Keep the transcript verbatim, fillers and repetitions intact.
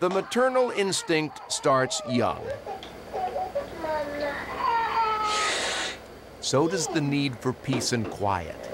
The maternal instinct starts young. So does the need for peace and quiet.